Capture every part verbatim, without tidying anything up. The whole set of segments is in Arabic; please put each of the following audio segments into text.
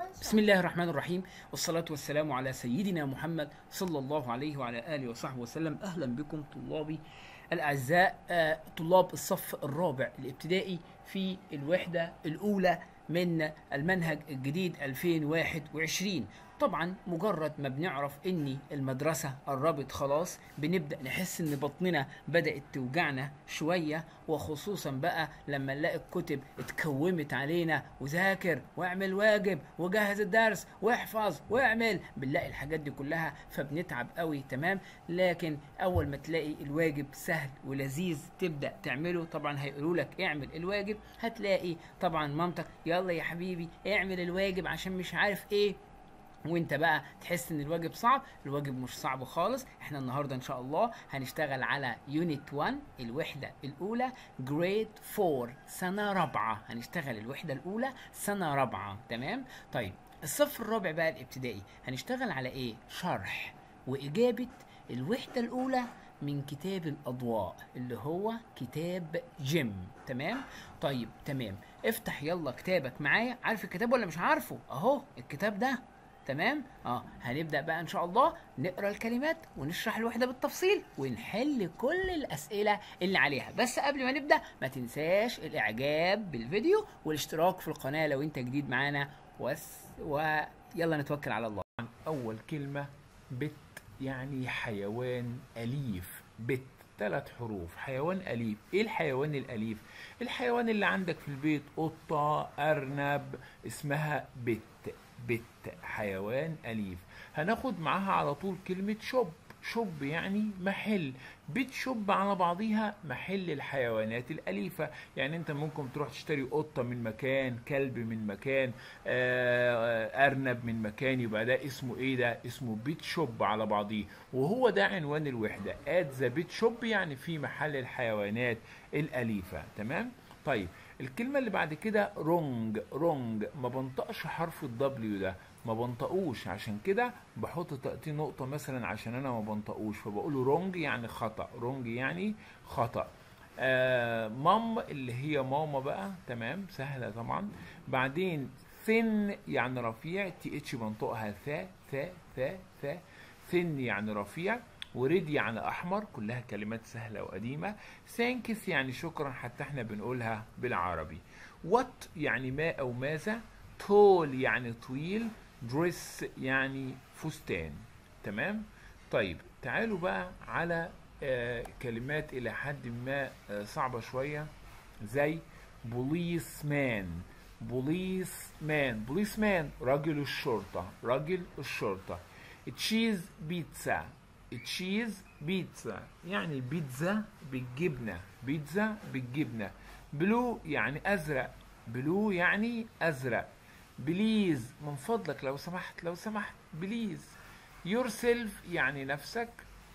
بسم الله الرحمن الرحيم، والصلاة والسلام على سيدنا محمد صلى الله عليه وعلى آله وصحبه وسلم. أهلا بكم طلابي الأعزاء، آه، طلاب الصف الرابع الابتدائي في الوحدة الأولى من المنهج الجديد ألفين وواحد وعشرين. طبعا مجرد ما بنعرف ان المدرسة قربت خلاص بنبدأ نحس ان بطننا بدأت توجعنا شوية، وخصوصا بقى لما نلاقي الكتب اتكومت علينا وذاكر واعمل واجب وجهز الدرس واحفظ واعمل، بنلاقي الحاجات دي كلها فبنتعب قوي. تمام، لكن اول ما تلاقي الواجب سهل ولذيذ تبدأ تعمله. طبعا هيقولوا لك اعمل الواجب، هتلاقي طبعا مامتك يلا يا حبيبي اعمل الواجب عشان مش عارف ايه، وانت بقى تحس ان الواجب صعب. الواجب مش صعب خالص. احنا النهارده ان شاء الله هنشتغل على يونت واحد الوحده الاولى جريد أربعة سنه رابعه. هنشتغل الوحده الاولى سنه رابعه. تمام، طيب الصف الرابع بقى الابتدائي هنشتغل على ايه؟ شرح واجابه الوحده الاولى من كتاب الاضواء اللي هو كتاب جيم. تمام، طيب تمام، افتح يلا كتابك معايا. عارف الكتاب ولا مش عارفه؟ اهو الكتاب ده. تمام، اه هنبدأ بقى ان شاء الله نقرا الكلمات ونشرح الوحدة بالتفصيل ونحل كل الأسئلة اللي عليها. بس قبل ما نبدأ ما تنساش الإعجاب بالفيديو والاشتراك في القناة لو انت جديد معانا. وس ويلا نتوكل على الله. أول كلمة بت، يعني حيوان أليف. بت ثلاث حروف، حيوان أليف. إيه الحيوان الأليف؟ الحيوان اللي عندك في البيت، قطة، أرنب، اسمها بت. بت حيوان أليف. هناخد معاها على طول كلمة شوب. شوب يعني محل. بيت شوب على بعضيها محل الحيوانات الأليفة. يعني انت ممكن تروح تشتري قطة من مكان، كلب من مكان، أرنب من مكان، يبقى ده اسمه ايه؟ ده اسمه بيت شوب على بعضيه، وهو ده عنوان الوحدة. ات ذا بيت شوب يعني في محل الحيوانات الأليفة. تمام، طيب الكلمة اللي بعد كده رونج. رونج ما بنطقش حرف الدبليو ده، ما بنطقوش، عشان كده بحط تحتيه نقطة مثلا عشان انا ما بنطقوش، فبقوله رونج يعني خطأ. رونج يعني خطأ. آه مام اللي هي ماما بقى. تمام، سهلة طبعا. بعدين ثن يعني رفيع، تي اتش بنطقها ثا ثا ثا ثا. ثن يعني رفيع، وريد يعني احمر. كلها كلمات سهله وقديمه. ثانكس يعني شكرا، حتى احنا بنقولها بالعربي. وات يعني ما او ماذا. تول يعني طويل. دريس يعني فستان. تمام، طيب تعالوا بقى على آه كلمات الى حد ما آه صعبه شويه، زي بوليس مان. بوليس مان بوليس مان رجل الشرطه. رجل الشرطه. تشيز بيتزا. تشيز بيتزا يعني بيتزا بالجبنة. بيتزا بالجبنة. بلو يعني أزرق. بلو يعني أزرق. بليز من فضلك، لو سمحت لو سمحت بليز. يور سيلف يعني نفسك.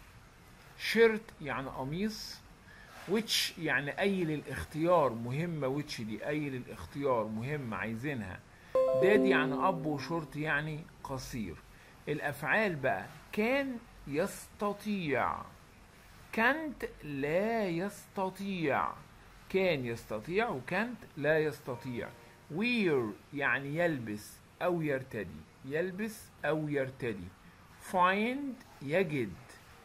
شيرت يعني قميص. ويتش يعني أي للاختيار، مهمة. ويتش دي أي للاختيار، مهمة عايزينها. دادي يعني أب، وشورت يعني قصير. الأفعال بقى، كان يستطيع، كانت لا يستطيع. كان يستطيع وكانت لا يستطيع. wear يعني يلبس أو يرتدي. يلبس أو يرتدي. find يجد.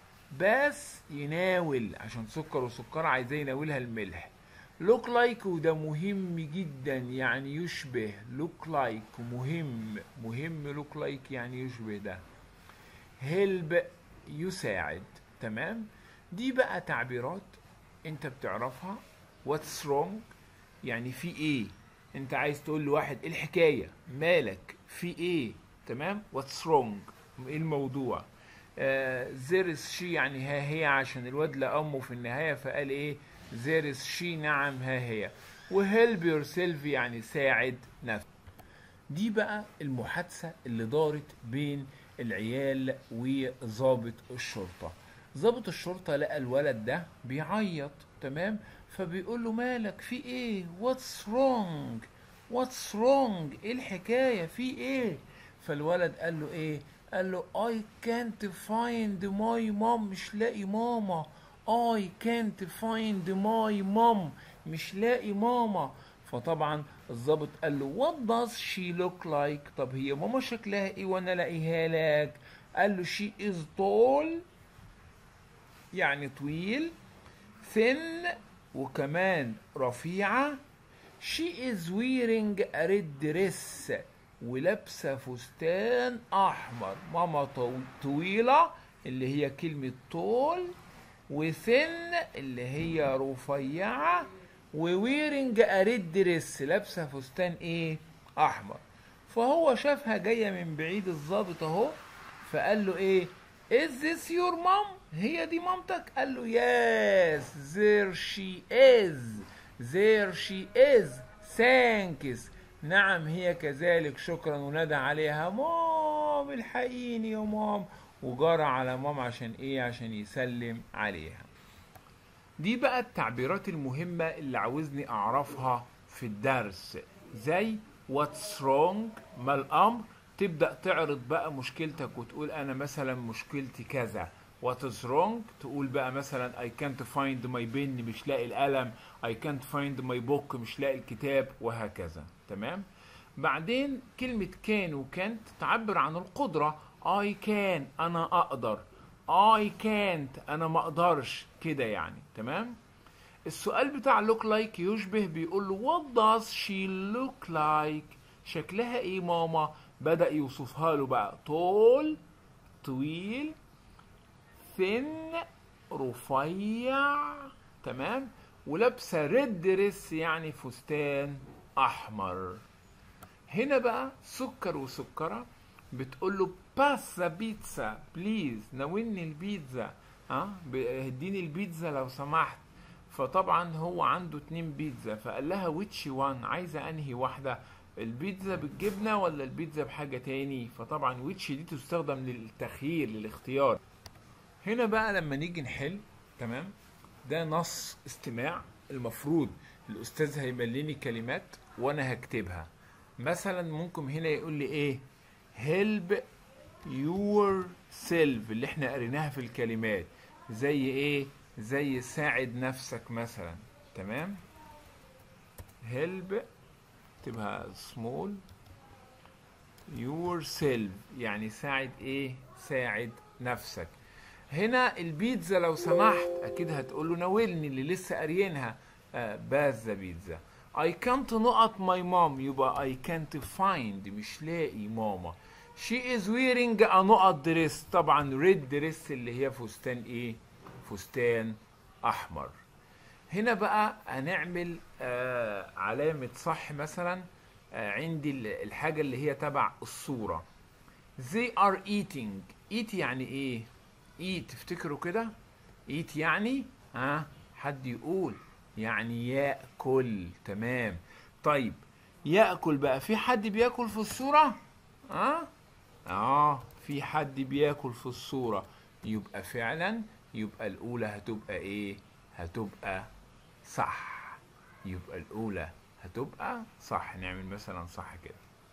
بس يناول عشان سكر وسكر عايزاه يناولها الملح. look like وده مهم جدا يعني يشبه. look like مهم. مهم look like يعني يشبه ده. help يساعد. تمام، دي بقى تعبيرات انت بتعرفها. what's wrong يعني في ايه. انت عايز تقول لواحد ايه الحكاية، مالك، في ايه. تمام، what's wrong ايه الموضوع. آه there is she يعني ها هي، عشان الواد لأمه في النهاية فقال ايه there is she، نعم ها هي. وhelp yourself يعني ساعد نفسك. دي بقى المحادثة اللي دارت بين العيال وضابط الشرطة. ضابط الشرطة لقى الولد ده بيعيط. تمام، فبيقول له مالك، في ايه، what's wrong what's wrong ايه الحكاية، في ايه. فالولد قال له ايه، قال له I can't find my mom، مش لاقي ماما. I can't find my mom، مش لاقي ماما. فطبعا الضابط قال له what does she look like؟ طب هي ماما شكلها ايه وانا الاقيها لك؟ قال له she is tall يعني طويل، thin وكمان رفيعة، she is wearing a red dress ولابسة فستان أحمر. ماما طويلة اللي هي كلمة طول، وثن اللي هي رفيعة، وويرنج a red dress لابسة فستان ايه؟ أحمر. فهو شافها جاية من بعيد الظابط اهو، فقال له ايه؟ is this your mom؟ هي دي مامتك؟ قال له yes there she is there she is thanks. نعم هي كذلك شكرا، ونادى عليها مام الحقيني يا مام، وجرى على مام عشان ايه؟ عشان يسلم عليها. دي بقى التعبيرات المهمة اللي عاوزني اعرفها في الدرس، زي what's wrong ما الامر، تبدأ تعرض بقى مشكلتك وتقول انا مثلا مشكلتي كذا. what is wrong تقول بقى مثلا I can't find my pen مش لاقي القلم، I can't find my book مش لاقي الكتاب، وهكذا. تمام. بعدين كلمة كان وكانت تعبر عن القدرة، I can أنا أقدر، I can't أنا ما أقدرش كده يعني. تمام. السؤال بتاع look like يشبه، بيقول له what does she look like؟ شكلها إيه ماما؟ بدأ يوصفها له بقى طول طويل، thin رفيع، تمام، ولابسه ريد دريس يعني فستان احمر. هنا بقى سكر وسكره بتقول له باس ذا بيتزا بليز، ناولني البيتزا، ها اديني البيتزا لو سمحت. فطبعا هو عنده اتنين بيتزا، فقال لها ويتش وان، عايزه انهي واحده؟ البيتزا بالجبنه ولا البيتزا بحاجه تاني؟ فطبعا ويتش دي تستخدم للتخيير للاختيار. هنا بقى لما نيجي نحل، تمام، ده نص استماع، المفروض الاستاذ هيمليني كلمات وانا هكتبها. مثلا ممكن هنا يقول لي ايه؟ help yourself اللي احنا قريناها في الكلمات، زي ايه؟ زي ساعد نفسك مثلا. تمام. help تبقى small yourself يعني ساعد ايه؟ ساعد نفسك. هنا البيتزا لو سمحت اكيد هتقول له ناولني اللي لسه قاريينها، آه باز ذا بيتزا. I can't نقط my mom يبقى I can't find مش لاقي ماما. she is wearing a نقط dress، طبعا red dress اللي هي فستان ايه؟ فستان احمر. هنا بقى هنعمل آه علامة صح مثلا آه عندي الحاجة اللي هي تبع الصورة. they are eating، eat يعني ايه؟ eat تفتكروا كده؟ eat يعني ها حد يقول يعني يأكل. تمام. طيب يأكل بقى، في حد بياكل في الصورة؟ ها؟ اه في حد بياكل في الصورة، يبقى فعلا يبقى الأولى هتبقى ايه؟ هتبقى صح. يبقى الأولى هتبقى صح. نعمل مثلا صح كده.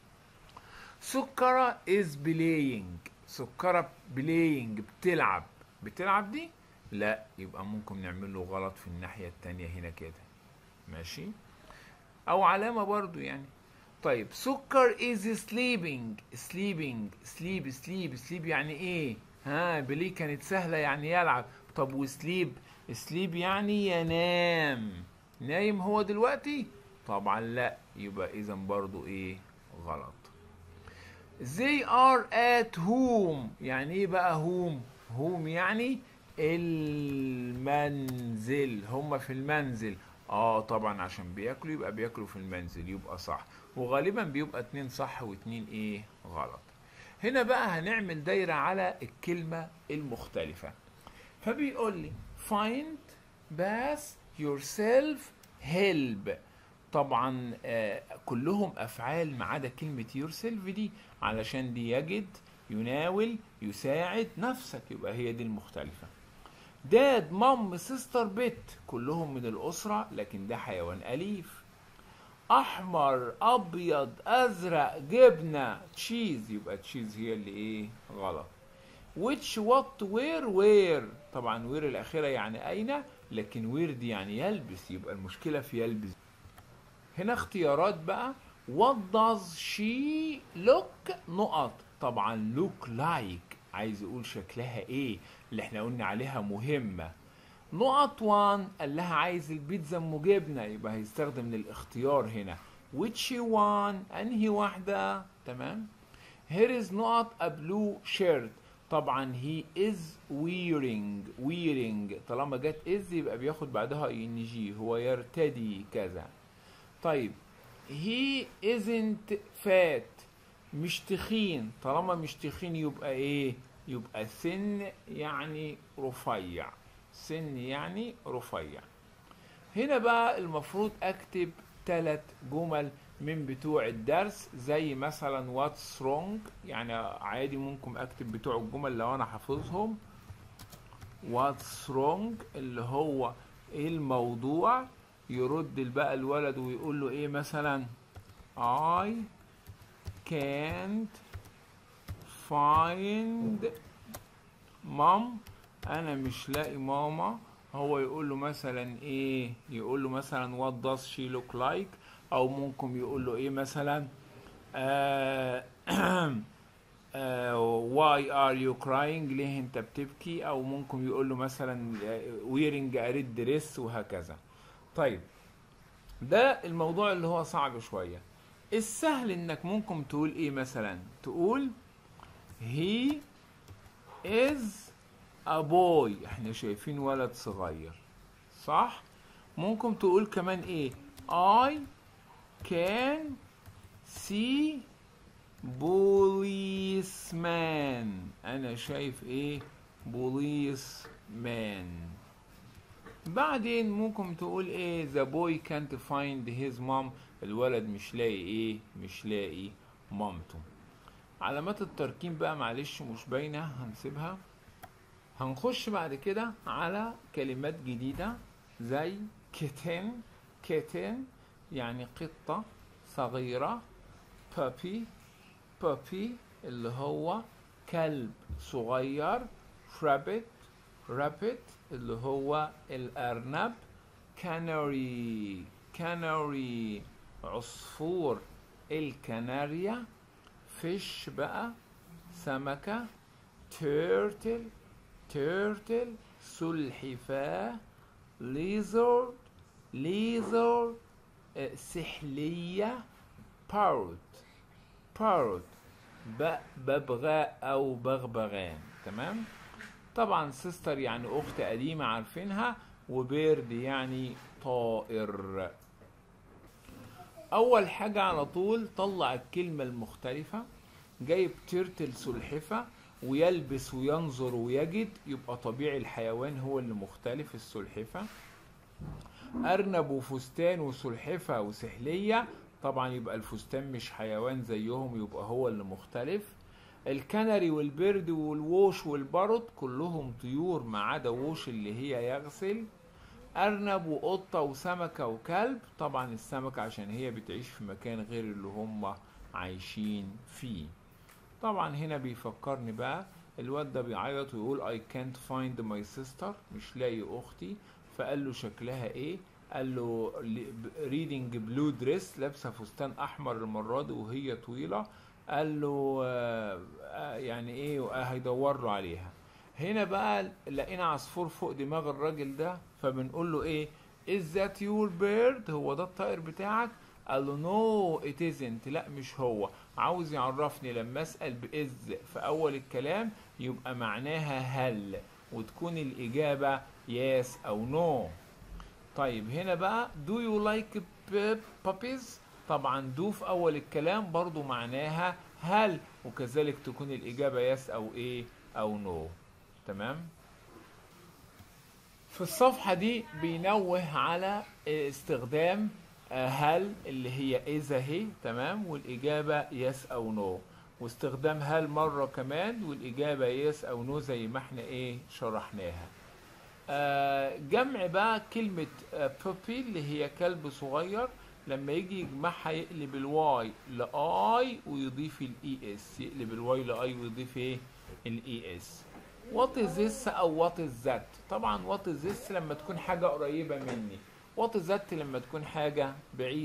سكرة is playing، سكرة playing بتلعب، بتلعب دي لا، يبقى ممكن نعمل له غلط في الناحية التانية هنا كده. ماشي، او علامة برضو يعني. طيب سكر is sleeping، sleeping sleep sleep sleep يعني ايه؟ ها بلي كانت سهلة يعني يلعب. طب وسليب؟ سليب يعني ينام، نايم هو دلوقتي؟ طبعا لا، يبقى اذا برضو ايه؟ غلط. they are at home يعني ايه بقى home؟ home يعني المنزل، هم في المنزل. اه طبعا عشان بياكلوا يبقى بياكلوا في المنزل، يبقى صح. وغالبا بيبقى اتنين صح واتنين ايه؟ غلط. هنا بقى هنعمل دايرة على الكلمة المختلفة. فبيقول لي find pass yourself help. طبعا آه كلهم افعال ما عدا كلمة yourself دي، علشان دي يجد، يناول، يساعد نفسك، يبقى هي دي المختلفة. داد، مام، سيستر، بيت، كلهم من الأسرة لكن ده حيوان أليف. أحمر، أبيض، أزرق، جبنة، تشيز، يبقى تشيز هي اللي إيه؟ غلط. which what where where، طبعا وير الأخيرة يعني أين، لكن وير دي يعني يلبس، يبقى المشكلة في يلبس. هنا اختيارات بقى. what does she look نقط، طبعا look like عايز يقول شكلها ايه اللي احنا قلنا عليها مهمة. نقط وان قال لها عايز البيتزا ام جبنة، يبقى هيستخدم الاختيار هنا which one انهي واحدة. تمام. here is نقط a blue shirt، طبعا he is wearing wearing طالما جت is يبقى بياخد بعدها ان جي، هو يرتدي كذا. طيب he isn't fat مش تخين، طالما مش تخين يبقى ايه؟ يبقى thin يعني رفيع، سن يعني رفيع. هنا بقى المفروض اكتب ثلاث جمل من بتوع الدرس، زي مثلا what's wrong، يعني عادي ممكن اكتب بتوع الجمل لو انا حافظهم. what's wrong اللي هو ايه الموضوع، يرد بقى الولد ويقول له ايه مثلا I can't find mom، انا مش لاقي ماما. هو يقول له مثلا ايه؟ يقول له مثلا what does she look like، او ممكن يقول له ايه مثلا آه آه why are you crying ليه انت بتبكي، او ممكن يقول له مثلا wearing a red dress وهكذا. طيب ده الموضوع اللي هو صعب شوية. السهل انك ممكن تقول ايه مثلا، تقول he is a boy، احنا شايفين ولد صغير صح. ممكن تقول كمان ايه I can see policeman، انا شايف ايه policeman. بعدين ممكن تقول ايه the boy can't find his mom، الولد مش لاقي ايه مش لاقي مامته. علامات التركيب بقى معلش مش باينه هنسيبها. هنخش بعد كده على كلمات جديده زي kitten kitten يعني قطه صغيره، puppy puppy اللي هو كلب صغير، rabbit rabbit اللي هو الأرنب، canary canary عصفور الكناريا، fish بقى سمكة، turtle turtle سلحفاة، lizard lizard سحلية، parrot parrot ببغاء أو بغبغان. تمام. طبعا سيستر يعني اخت قديمة عارفينها، وبيرد يعني طائر. اول حاجة على طول طلع الكلمة المختلفة. جايب تيرتل سلحفة، ويلبس وينظر ويجد، يبقى طبيعي الحيوان هو اللي مختلف السلحفة. ارنب وفستان وسلحفة وسحلية، طبعا يبقى الفستان مش حيوان زيهم، يبقى هو اللي مختلف. الكنري والبرد والووش والبارot كلهم طيور ما عدا ووش اللي هي يغسل. ارنب وقطة وسمكة وكلب، طبعا السمكة عشان هي بتعيش في مكان غير اللي هم عايشين فيه. طبعا هنا بيفكرني بقى الواد ده بيعيط ويقول I can't find my sister، مش لاقي اختي. فقال له شكلها ايه؟ قال له reading blue dress، لابسه فستان احمر المره دي وهي طويله. قال له آه يعني ايه؟ هيدور له عليها. هنا بقى لقينا عصفور فوق دماغ الراجل ده، فبنقول له ايه؟ is that your bird؟ هو ده الطائر بتاعك؟ قال له no it isn't، لا مش هو. عاوز يعرفني لما اسال باز في اول الكلام يبقى معناها هل، وتكون الاجابه yes او no. طيب هنا بقى do you like puppies؟ طبعا do في اول الكلام برضو معناها هل، وكذلك تكون الاجابه yes او ايه او no. تمام. في الصفحه دي بينوه على استخدام هل اللي هي اذا هي، تمام، والاجابه yes او no، واستخدام هل مره كمان والاجابه yes او no زي ما احنا ايه شرحناها. آه جمع بقى كلمة آه puppy اللي هي كلب صغير، لما يجي يجمعها يقلب الواي لآي ويضيف الاي اس، يقلب الواي لآي ويضيف ايه الاي اس. what is this او what is that؟ طبعا what is this لما تكون حاجة قريبة مني، what is that لما تكون حاجة بعيدة.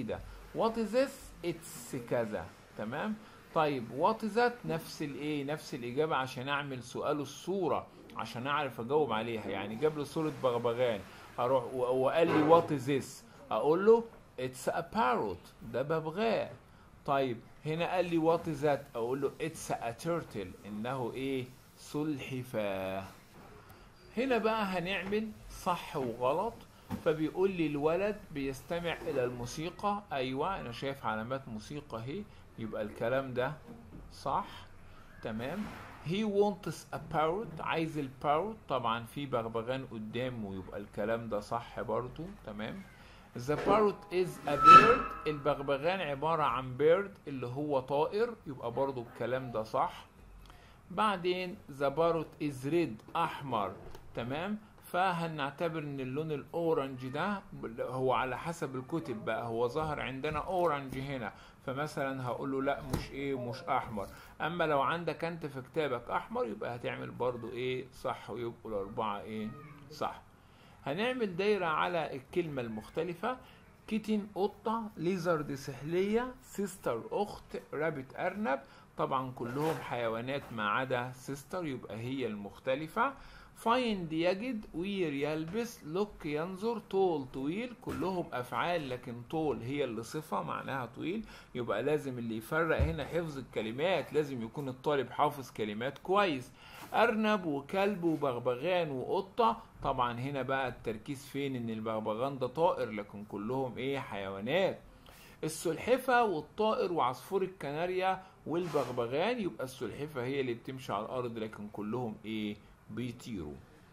what is this it's كذا. تمام. طيب what is that نفس الايه نفس الاجابه عشان اعمل سؤال الصوره عشان اعرف اجاوب عليها. يعني جاب لي صوره بغبغان اروح وقال لي what is this اقول له it's a parrot ده ببغاء. طيب هنا قال لي what is that اقول له it's a turtle انه ايه سلحفاه. هنا بقى هنعمل صح وغلط. فبيقول لي الولد بيستمع الى الموسيقى. ايوه انا شايف علامات موسيقى اهي يبقى الكلام ده صح. تمام. he wants a parrot عايز الباروت طبعا في بغبغان قدامه يبقى الكلام ده صح برضو. تمام. the parrot is a bird البغبغان عبارة عن bird اللي هو طائر يبقى برضو الكلام ده صح. بعدين the parrot is red احمر. تمام. فهنعتبر ان اللون الاورنج ده هو على حسب الكتب بقى هو ظهر عندنا اورنج هنا فمثلا هقول له لا مش ايه مش احمر. اما لو عندك انت في كتابك احمر يبقى هتعمل برضو ايه صح ويبقوا الاربعه ايه صح. هنعمل دايره على الكلمه المختلفه. كيتن قطه، ليزرد سحليه، سيستر اخت، رابت ارنب. طبعا كلهم حيوانات ما عدا سيستر يبقى هي المختلفه. فايند يجد، وير يلبس، لوك ينظر، طول طويل. كلهم افعال لكن طول هي اللي صفه معناها طويل يبقى لازم اللي يفرق هنا حفظ الكلمات لازم يكون الطالب حافظ كلمات كويس. ارنب وكلب وبغبغان وقطه. طبعا هنا بقى التركيز فين ان البغبغان ده طائر لكن كلهم ايه حيوانات. السلحفه والطائر وعصفور الكناريا والبغبغان يبقى السلحفه هي اللي بتمشي على الارض لكن كلهم ايه بيطيروا.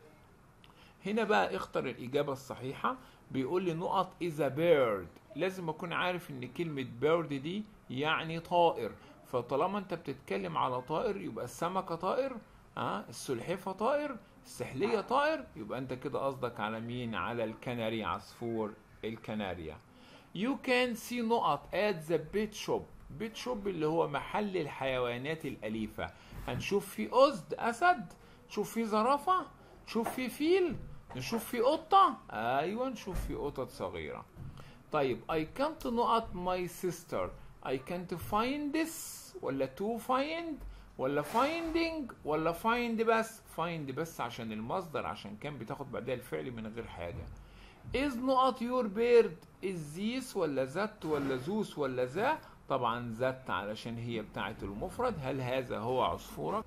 هنا بقى اختر الإجابة الصحيحة. بيقول لي نقط is a bird لازم أكون عارف إن كلمة bird دي يعني طائر. فطالما أنت بتتكلم على طائر يبقى السمكة طائر ها أه؟ السلحفة طائر السحلية طائر يبقى أنت كده قصدك على مين على الكناري عصفور الكناريا. you can see نقط at the pet shop pet shop اللي هو محل الحيوانات الأليفة. هنشوف في أسد أسد نشوف في زرافة نشوف في فيل نشوف في قطة. أيوة نشوف في قطط صغيرة. طيب I can't نقط my sister I can't find this ولا to find ولا finding ولا find بس find بس عشان المصدر عشان كان بتاخد بعدها الفعل من غير حاجة. is نقط your bird is this ولا that ولا those ولا ذا. طبعا that علشان هي بتاعت المفرد. هل هذا هو عصفورك؟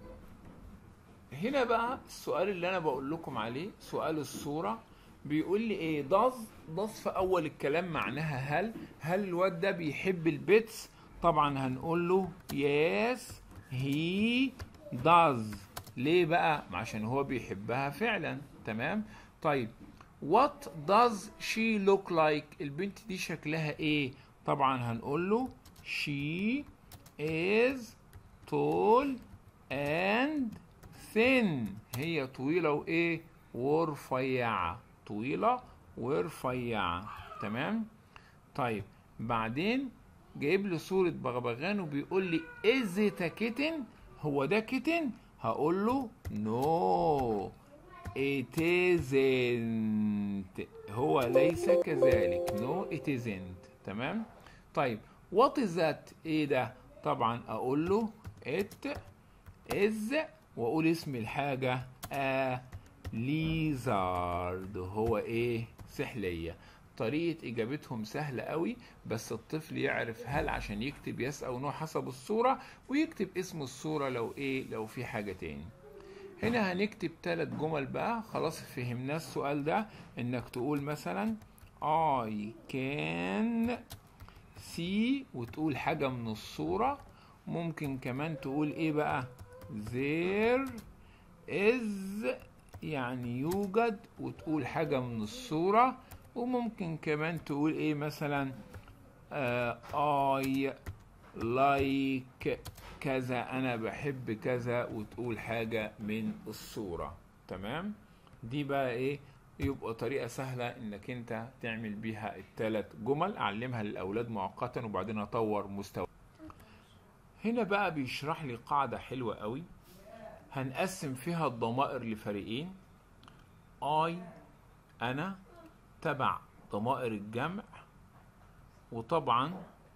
هنا بقى السؤال اللي انا بقول لكم عليه سؤال الصورة. بيقول لي ايه does does في اول الكلام معناها هل هل الواد ده بيحب البيتس. طبعا هنقول له yes he does. ليه بقى عشان هو بيحبها فعلا. تمام. طيب what does she look like البنت دي شكلها ايه. طبعا هنقول له she is tall and thin هي طويلة وايه ورفيعة طويلة ورفيعة. تمام. طيب بعدين جايب لي صورة بغبغان وبيقول لي is it a kitten هو ده كيتن. هقول له no it isn't هو ليس كذلك no it isn't. تمام. طيب what is that ايه ده. طبعا اقول له it is واقول اسم الحاجة a lizard هو ايه سحلية. طريقة اجابتهم سهلة قوي بس الطفل يعرف هل عشان يكتب يس او نو حسب الصورة ويكتب اسم الصورة لو ايه لو في حاجة تاني. هنا هنكتب ثلاث جمل بقى خلاص فهمنا السؤال ده. انك تقول مثلا I can see وتقول حاجة من الصورة. ممكن كمان تقول ايه بقى there is يعني يوجد وتقول حاجة من الصورة. وممكن كمان تقول ايه مثلا uh, I like كذا انا بحب كذا وتقول حاجة من الصورة. تمام. دي بقى ايه يبقى طريقة سهلة انك انت تعمل بيها الثلاث جمل. اعلمها للاولاد مؤقتا وبعدين اطور مستوى. هنا بقى بيشرح لي قاعدة حلوة قوي هنقسم فيها الضمائر لفريقين. I أنا تبع ضمائر الجمع وطبعا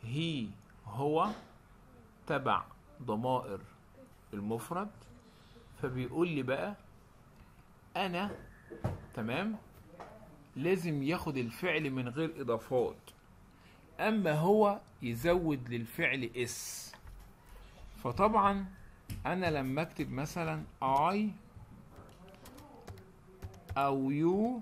هي هو تبع ضمائر المفرد، فبيقول لي بقى انا تمام لازم ياخد الفعل من غير اضافات، اما هو يزود للفعل اس. فطبعا انا لما اكتب مثلا I او you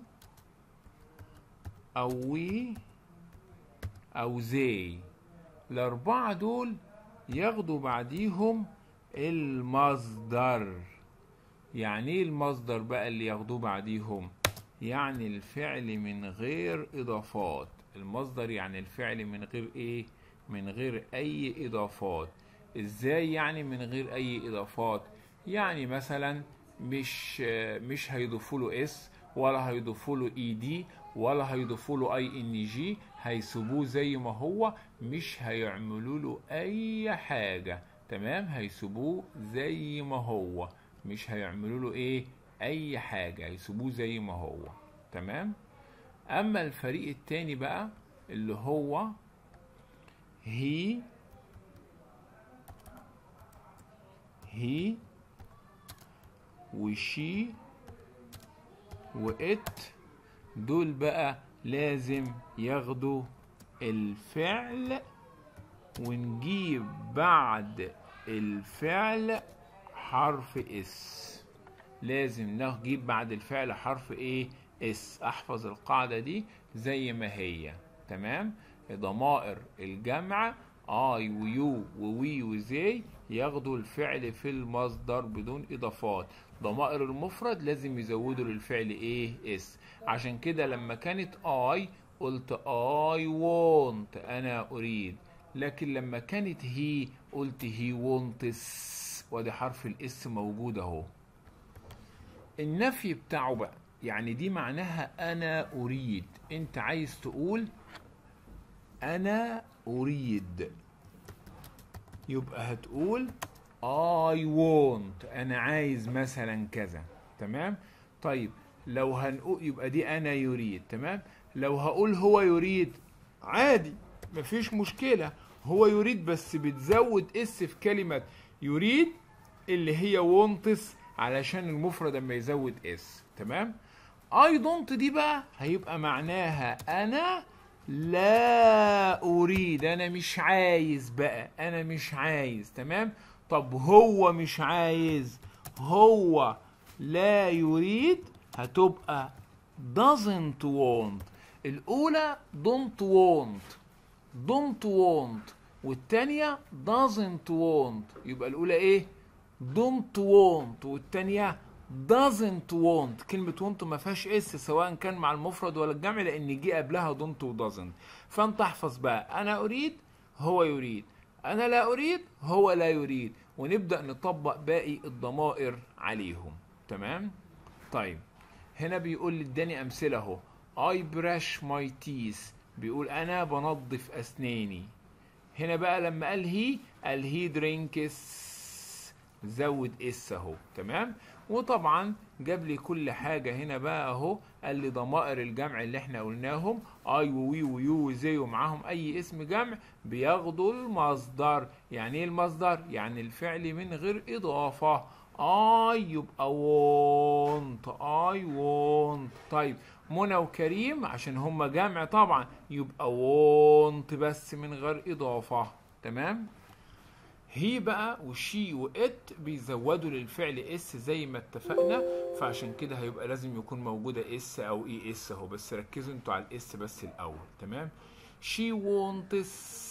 او we او they، الاربعة دول ياخدوا بعديهم المصدر. يعني ايه المصدر بقى اللي ياخدوه بعديهم؟ يعني الفعل من غير اضافات. المصدر يعني الفعل من غير ايه؟ من غير اي اضافات. ازاي يعني من غير اي اضافات؟ يعني مثلا مش مش هيضيفوا له اس ولا هيضيفوا له اي دي ولا هيضيفوا له اي ان جي، هيسيبوه زي ما هو، مش هيعملوا له اي حاجه. تمام، هيسيبوه زي ما هو، مش هيعملوا له ايه؟ اي حاجه، هيسيبوه زي ما هو. تمام. اما الفريق التاني بقى اللي هو هي هي وشي وات، دول بقى لازم ياخدوا الفعل ونجيب بعد الفعل حرف اس. لازم نجيب بعد الفعل حرف ايه؟ اس. احفظ القاعدة دي زي ما هي. تمام. ضمائر الجمع اي ويو ووي وزي ياخدوا الفعل في المصدر بدون اضافات. ضمائر المفرد لازم يزودوا للفعل ايه؟ اس. عشان كده لما كانت اي قلت اي وونت، انا اريد. لكن لما كانت هي قلت هي وونتس، وادي حرف الاس موجود اهو. النفي بتاعه بقى يعني دي معناها انا اريد. انت عايز تقول انا اريد، يبقى هتقول I want، انا عايز مثلا كذا. تمام. طيب لو هنقول يبقى دي انا يريد. تمام. لو هقول هو يريد عادي مفيش مشكلة، هو يريد بس بتزود اس في كلمة يريد اللي هي wants علشان المفرد اما يزود اس. تمام. I don't دي بقى هيبقى معناها انا لا اريد، انا مش عايز بقى، انا مش عايز. تمام. طب هو مش عايز، هو لا يريد، هتبقى doesn't want. الاولى don't want don't want والتانية doesn't want، يبقى الاولى ايه؟ don't want والتانية doesn't want. كلمة want ما فيهاش اس سواء كان مع المفرد ولا الجمع لان جه قبلها don't و doesn't. فانت احفظ بقى انا اريد هو يريد، انا لا اريد هو لا يريد، ونبدأ نطبق باقي الضمائر عليهم. تمام. طيب هنا بيقول لي اداني امثله اهو. I brush my teeth، بيقول انا بنظف اسناني. هنا بقى لما قال هي قال هي درينكس، زود اس اهو. تمام. وطبعا جاب لي كل حاجه هنا بقى اهو. قال لي ضمائر الجمع اللي احنا قلناهم اي ووي ويو وزي ومعاهم اي اسم جمع بياخدوا المصدر. يعني ايه المصدر؟ يعني الفعل من غير اضافه. I يبقى want I want. طيب منى وكريم عشان هما جمع طبعا يبقى want بس من غير اضافه. تمام. هي بقى وشي وات بيزودوا للفعل اس زي ما اتفقنا، فعشان كده هيبقى لازم يكون موجوده اس او اي اس اهو، بس ركزوا انتوا على الاس بس الاول. تمام. she wants.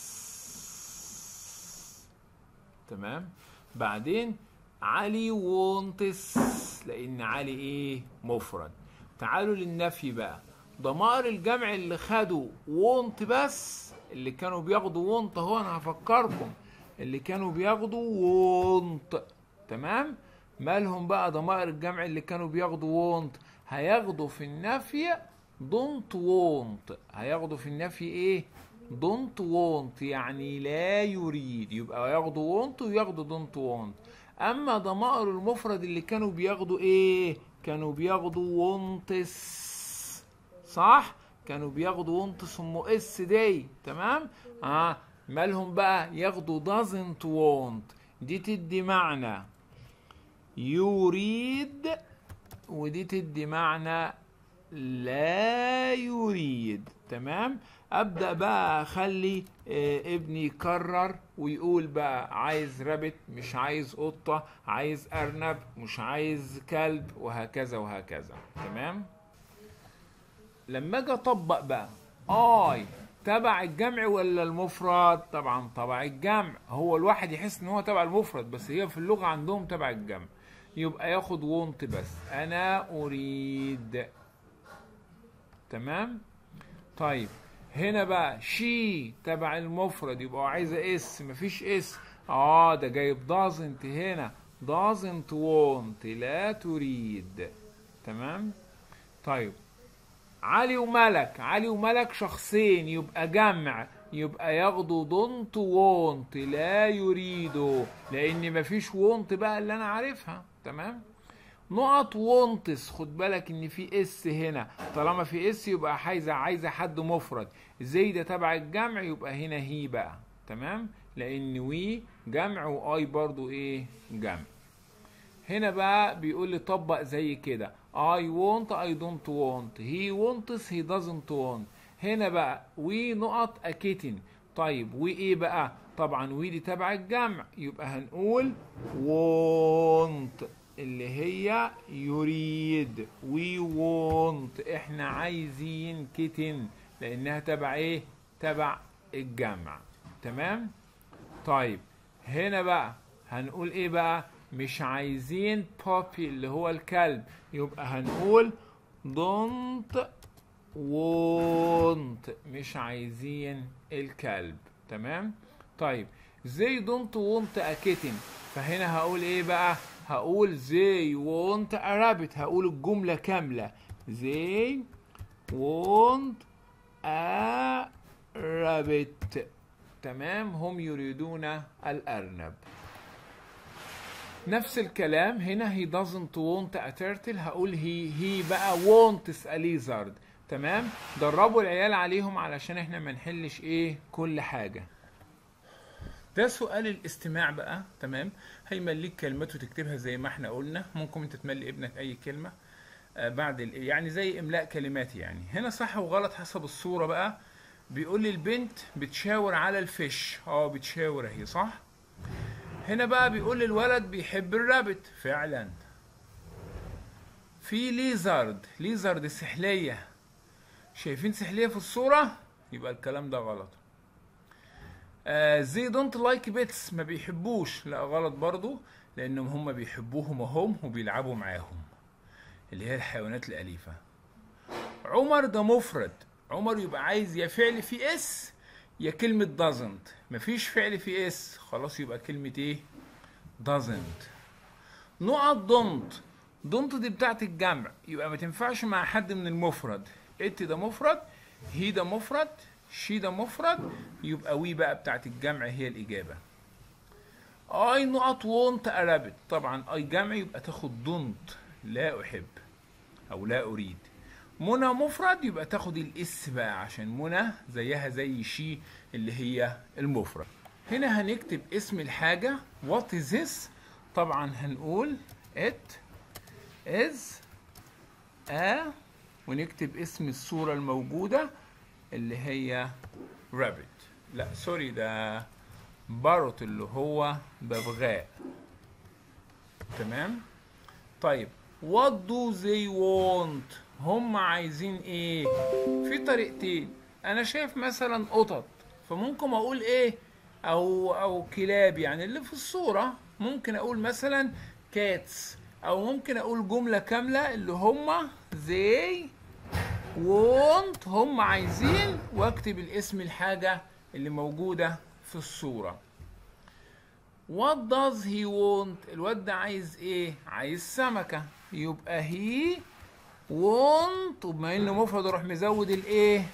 تمام. بعدين علي wants لان علي ايه؟ مفرد. تعالوا للنفي بقى. ضمائر الجمع اللي خدوا want بس، اللي كانوا بياخدوا want اهو، انا هفكركم اللي كانوا بياخدوا want. تمام. مالهم بقى ضمائر الجمع اللي كانوا بياخدوا want؟ هياخدوا في النفي don't want. هياخدوا في النفي ايه؟ don't want يعني لا يريد، يبقى ياخدوا want وياخدوا don't want. اما ضمائر المفرد اللي كانوا بياخدوا ايه؟ كانوا بياخدوا wants. صح؟ كانوا بياخدوا wants ام اس دي. تمام. اه مالهم بقى؟ ياخدوا doesn't want، دي تدي معنى يريد، ودي تدي معنى لا يريد. تمام؟ ابدا بقى اخلي اه ابني يكرر ويقول بقى عايز رابت، مش عايز قطه، عايز ارنب، مش عايز كلب، وهكذا وهكذا. تمام؟ لما اجي اطبق بقى اي تبع الجمع ولا المفرد؟ طبعا تبع الجمع. هو الواحد يحس ان هو تبع المفرد، بس هي في اللغه عندهم تبع الجمع. يبقى ياخد وونت بس، انا اريد. تمام؟ طيب هنا بقى شي تبع المفرد، يبقى عايزه اس، مفيش اس، اه ده جايب doesn't هنا، doesn't want، لا تريد. تمام؟ طيب علي وملك، علي وملك شخصين، يبقى جمع، يبقى ياخدوا don't want، لا يريدوا، لان مفيش want بقى اللي انا عارفها. تمام؟ نقط وونتس، خد بالك ان في اس هنا، طالما في اس يبقى عايزه عايزه حد مفرد، زي ده تبع الجمع، يبقى هنا هي بقى. تمام؟ لان وي جمع واي برضو ايه؟ جمع. هنا بقى بيقول لي طبق زي كده I want I don't want، he wants he doesn't want. هنا بقى we نقط a kitten. طيب we ايه بقى؟ طبعا we دي تبع الجمع، يبقى هنقول want اللي هي يريد. we want احنا عايزين كيتن، لانها تبع ايه؟ تبع الجمع. تمام؟ طيب هنا بقى هنقول ايه بقى؟ مش عايزين بوبي اللي هو الكلب، يبقى هنقول don't want، مش عايزين الكلب. تمام؟ طيب they don't want a kitten، فهنا هقول ايه بقى؟ هقول they want a rabbit، هقول الجملة كاملة they want a rabbit. تمام؟ هم يريدون الأرنب. نفس الكلام هنا he doesn't want a turtle، هقول he he بقى wants a lizard. تمام؟ دربوا العيال عليهم علشان احنا ما نحلش ايه كل حاجة. ده سؤال الاستماع بقى. تمام؟ هيمليك كلمات وتكتبها زي ما احنا قلنا، ممكن انت تملي ابنك اي كلمة آه بعد يعني زي املاء كلمات يعني. هنا صح وغلط حسب الصورة بقى. بيقول لي البنت بتشاور على الفيش، اه بتشاور اهي صح. هنا بقى بيقول لي الولد بيحب الرابت، فعلا. في ليزارد، ليزارد سحلية، شايفين سحلية في الصورة؟ يبقى الكلام ده غلط. زي دونت لايك بيتس، ما بيحبوش، لا غلط برضو، لانهم هم بيحبوهم وهم وبيلعبوا معاهم، اللي هي الحيوانات الأليفة. عمر ده مفرد، عمر يبقى عايز يا فعل في اس يا كلمة doesn't، مفيش فعل في اس، خلاص يبقى كلمة ايه؟ doesn't. نقط don't، don't دي بتاعت الجمع، يبقى ما تنفعش مع حد من المفرد. it ده مفرد، he ده مفرد، she ده مفرد، يبقى we بقى بتاعت الجمع هي الإجابة. I نقط want a rabbit، طبعا I جمع يبقى تاخد don't، لا أحب أو لا أريد. منى مفرد يبقى تاخد الاس بقى، عشان منى زيها زي شي اللي هي المفرد. هنا هنكتب اسم الحاجة what is this، طبعا هنقول it is a، ونكتب اسم الصورة الموجودة اللي هي rabbit، لا سوري ده باروت اللي هو ببغاء. تمام؟ طيب what do they want، هم عايزين ايه؟ في طريقتين، انا شايف مثلا قطط، فممكن اقول ايه؟ او او كلاب يعني اللي في الصورة، ممكن اقول مثلا cats، او ممكن اقول جملة كاملة اللي هم they want، هم عايزين، واكتب الاسم الحاجة اللي موجودة في الصورة. what does he want، الواد ده عايز ايه؟ عايز سمكة، يبقى he want، وبما انه مفرد اروح مزود الايه؟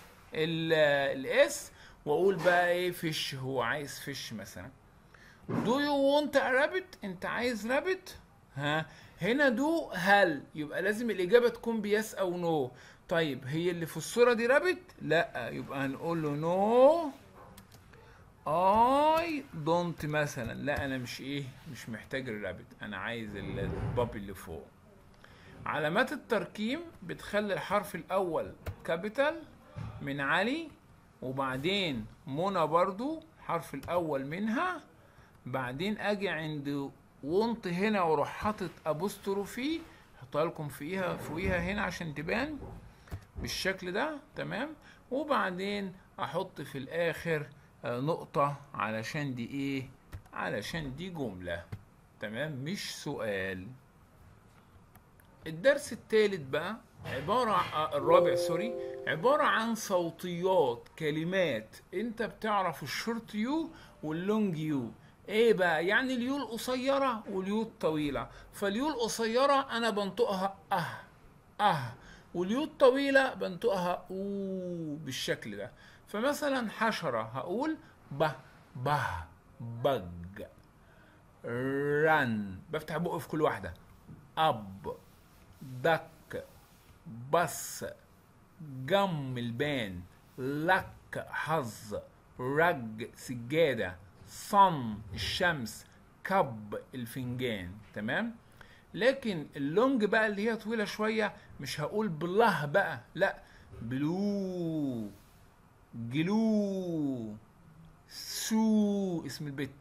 الاس، واقول بقى ايه؟ فيش، هو عايز فيش مثلا. do you want a rabbit، انت عايز رابت؟ ها هنا دو هل، يبقى لازم الاجابه تكون بيس او نو. طيب هي اللي في الصوره دي رابت؟ لا، يبقى هنقول له نو I don't مثلا، لا انا مش ايه، مش محتاج الرابت، انا عايز البابي اللي فوق. علامات التركيب بتخلي الحرف الاول كابيتال من علي، وبعدين منى برضو الحرف الاول منها، بعدين اجي عند وونت هنا واروح حاطط ابوستروفي، احطها لكم فوقيها فوقيها هنا عشان تبان بالشكل ده، تمام. وبعدين احط في الاخر نقطة علشان دي ايه، علشان دي جملة، تمام، مش سؤال. الدرس الثالث بقى عبارة عن الرابع سوري عبارة عن صوتيات كلمات. انت بتعرف الشورت يو واللونج يو. ايه بقى يعني؟ اليو القصيرة واليو الطويلة. فاليو القصيرة انا بنطقها اه اه، واليو الطويلة بنطقها او بالشكل ده. فمثلا حشرة هقول ب به بج. رن بفتح بقي في كل واحدة. اب دك بص جم البان لك حظ رج سجادة صن الشمس كب الفنجان، تمام. لكن اللونج بقى اللي هي طويلة شوية مش هقول بله بقى، لا، بلو جلو سو اسم البيت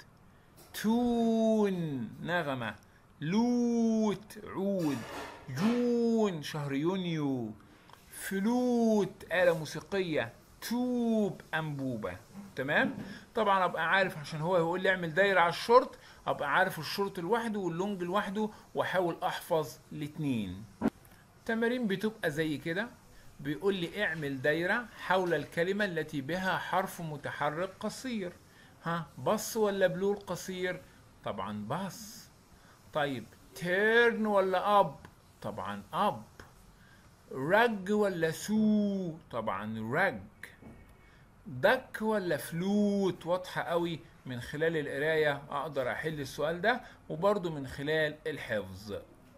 تون نغمة لوت عود جون شهر يونيو فلوت آلة موسيقية توب أنبوبة، تمام. طبعا ابقى عارف عشان هو يقول لي اعمل دايرة على الشورت، ابقى عارف الشورت لوحده واللونج لوحده واحاول احفظ الاتنين. تمارين بتبقى زي كده، بيقول لي اعمل دايرة حول الكلمة التي بها حرف متحرك قصير. ها بص ولا بلو القصير؟ طبعا بص. طيب تيرن ولا اب؟ طبعا اب. رج ولا سو؟ طبعا رج. دك ولا فلوت؟ واضحة قوي، من خلال القراية اقدر احل السؤال ده، وبرضو من خلال الحفظ.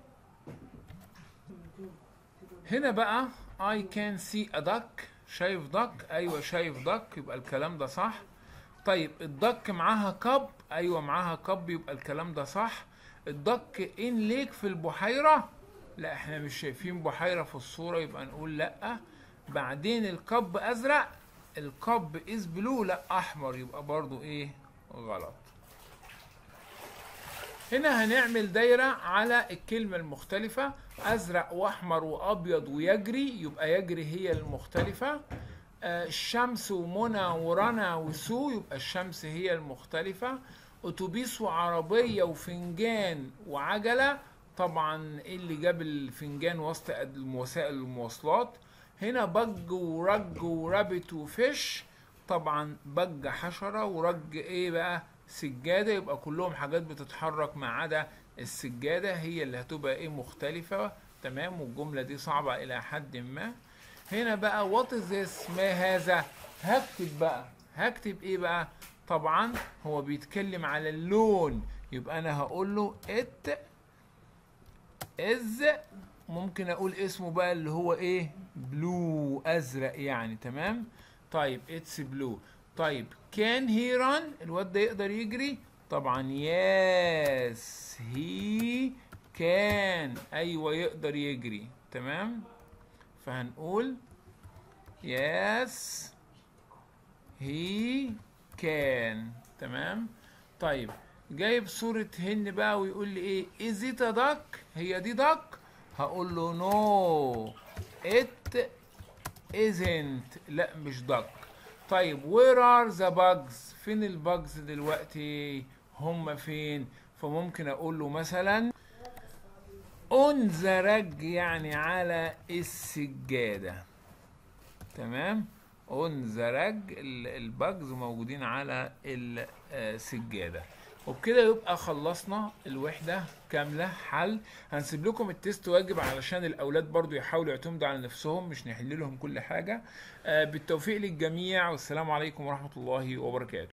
هنا بقى I can see a duck. شايف دك؟ ايوه شايف دك، يبقى الكلام ده صح. طيب الدك معاها كب؟ ايوه معاها كب، يبقى الكلام ده صح. الدك ان ليك في البحيرة؟ لا احنا مش شايفين بحيرة في الصورة، يبقى نقول لا. بعدين الكب ازرق؟ الكب از بلو، لا احمر، يبقى برضو ايه غلط. هنا هنعمل دايرة على الكلمة المختلفة، ازرق واحمر وابيض ويجري، يبقى يجري هي المختلفة. آه الشمس ومنى ورنا وسو، يبقى الشمس هي المختلفة. اتوبيس وعربية وفنجان وعجلة، طبعا ايه اللي جاب الفنجان وسط وسائل المواصلات؟ هنا بج ورج ورابت وفش، طبعا بج حشرة ورج ايه بقى سجادة، يبقى كلهم حاجات بتتحرك ما عدا السجادة هي اللي هتبقى ايه مختلفة، تمام. والجملة دي صعبة الى حد ما. هنا بقى وات از ذس؟ ما هذا؟ هكتب بقى، هكتب ايه بقى؟ طبعا هو بيتكلم على اللون، يبقى انا هقول له ات از، ممكن اقول اسمه بقى اللي هو ايه بلو ازرق يعني، تمام. طيب اتس بلو. طيب كان هي ران؟ الواد ده يقدر يجري؟ طبعا يس هي كان، ايوه يقدر يجري، تمام. فهنقول يس هي كان، تمام. طيب جايب صورة هن بقى ويقول لي ايه از ات دك؟ هي دي دك؟ هقول له نو ات ازنت، لا مش دك. طيب وير ار ذا باجز؟ فين الباجز دلوقتي؟ هم فين؟ فممكن اقول له مثلا اون ذا رج، يعني على السجادة، تمام. اون ذا رج، الباجز موجودين على السجادة. وبكده يبقى خلصنا الوحدة كاملة حل. هنسيب لكم التست واجب علشان الأولاد برضو يحاولوا يعتمدوا على نفسهم، مش نحل لهم كل حاجة. بالتوفيق للجميع، والسلام عليكم ورحمة الله وبركاته.